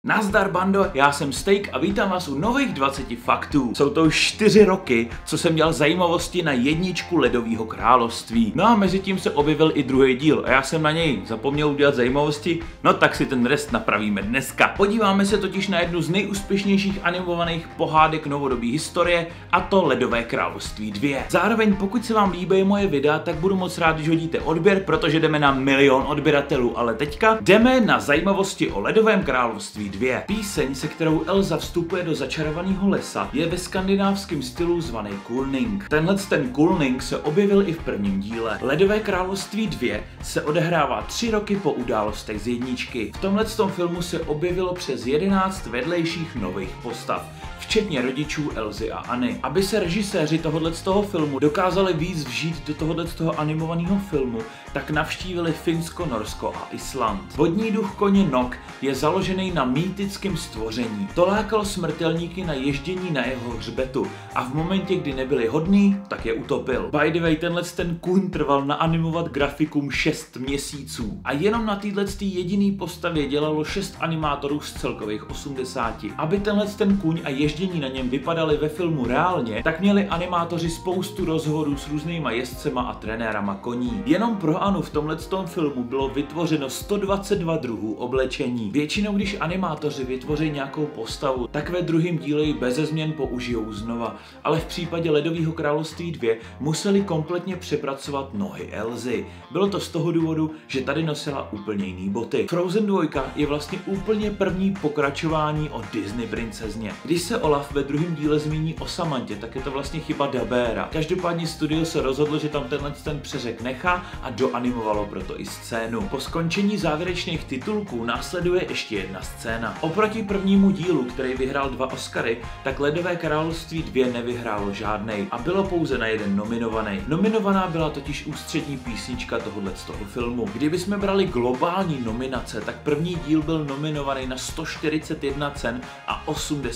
Nazdar bando, já jsem Steak a vítám vás u nových 20 faktů. Jsou to už 4 roky, co jsem dělal zajímavosti na jedničku Ledového království. No a mezi tím se objevil i druhý díl a já jsem na něj zapomněl udělat zajímavosti, no tak si ten rest napravíme dneska. Podíváme se totiž na jednu z nejúspěšnějších animovaných pohádek novodobé historie, a to Ledové království 2. Zároveň pokud se vám líbí moje videa, tak budu moc rád, když hodíte odběr, protože jdeme na 1 000 000 odběratelů, ale teďka jdeme na zajímavosti o Ledovém království 2. Píseň, se kterou Elsa vstupuje do začarovaného lesa, je ve skandinávském stylu zvaný Kulning. Ten Kulning se objevil i v prvním díle. Ledové království 2 se odehrává 3 roky po událostech z jedničky. V tomhletom filmu se objevilo přes 11 vedlejších nových postav, včetně rodičů Elzy a Anny. Aby se režiséři tohoto filmu dokázali víc vžít do tohoto animovaného filmu, tak navštívili Finsko, Norsko a Island. Vodní duch koně Nok je založený na mýtickém stvoření. To lákalo smrtelníky na ježdění na jeho hřbetu a v momentě, kdy nebyli hodní, tak je utopil. By the way, ten kůň trval naanimovat grafikum 6 měsíců. A jenom na této jediný postavě dělalo 6 animátorů z celkových 80. Aby ten kůň a ježdění na něm vypadaly ve filmu reálně, tak měli animátoři spoustu rozhovorů s různýma jezdcema a trenérama koní. Jenom pro Anu v tomhletom filmu bylo vytvořeno 122 druhů oblečení. Většinou, když animátoři vytvoří nějakou postavu, tak ve druhém díle ji beze změn použijou znova, ale v případě Ledového království 2 museli kompletně přepracovat nohy Elzy. Bylo to z toho důvodu, že tady nosila úplně jiný boty. Frozen 2 je vlastně úplně první pokračování o Disney princezně. Když se Olaf ve druhém díle zmíní o Samantě, tak je to vlastně chyba dabéra. Každopádně studio se rozhodlo, že tam ten přeřek nechá a doanimovalo proto i scénu. Po skončení závěrečných titulků následuje ještě jedna scéna. Oproti prvnímu dílu, který vyhrál 2 Oscary, tak Ledové království 2 nevyhrálo žádnej a bylo pouze na jeden nominovaný. Nominovaná byla totiž ústřední písnička tohoto filmu. Kdybychom brali globální nominace, tak první díl byl nominovaný na 141 cen a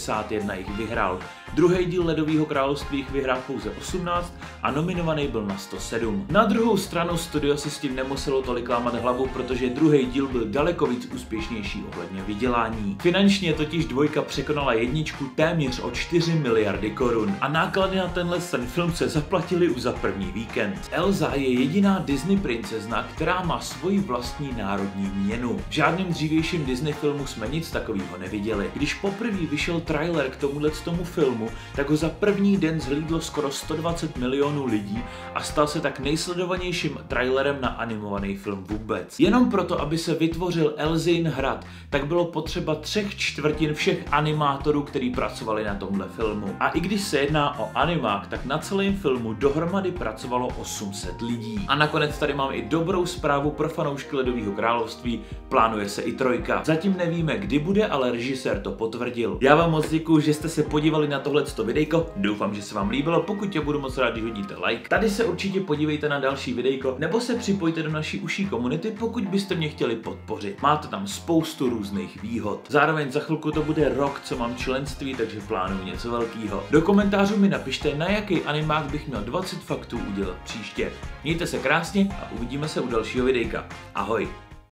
81 jich vyhrál. Druhý díl Ledového království jich vyhrál pouze 18 a nominovaný byl na 107. Na druhou stranu studio si s tím nemuselo tolik lámat hlavu, protože druhý díl byl daleko víc úspěšnější ohledně vydělání. Finančně totiž 2 překonala jedničku téměř o 4 miliardy korun a náklady na ten film se zaplatili už za první víkend. Elsa je jediná Disney princezna, která má svoji vlastní národní měnu. V žádném dřívějším Disney filmu jsme nic takového neviděli. Když poprvé vyšel trailer k tomu filmu, tak ho za první den zhlídlo skoro 120 milionů lidí a stal se tak nejsledovanějším trailerem na animovaný film vůbec. Jenom proto, aby se vytvořil Elzin hrad, tak bylo potřeba 3/4 všech animátorů, kteří pracovali na tomhle filmu. A i když se jedná o animák, tak na celém filmu dohromady pracovalo 800 lidí. A nakonec tady mám i dobrou zprávu pro fanoušky Ledového království, plánuje se i 3. Zatím nevíme, kdy bude, ale režisér to potvrdil. Já vám moc děkuju, že jste se podívali na tohleto videjko, doufám, že se vám líbilo, pokud tě budu moc rád, když hodíte like. Tady se určitě podívejte na další videjko, nebo se připojte do naší uší komunity, pokud byste mě chtěli podpořit. Máte tam spoustu různých výhod. Zároveň za chvilku to bude rok, co mám členství, takže plánuju něco velkého. Do komentářů mi napište, na jaký animák bych měl 20 faktů udělat příště. Mějte se krásně a uvidíme se u dalšího videjka. Ahoj!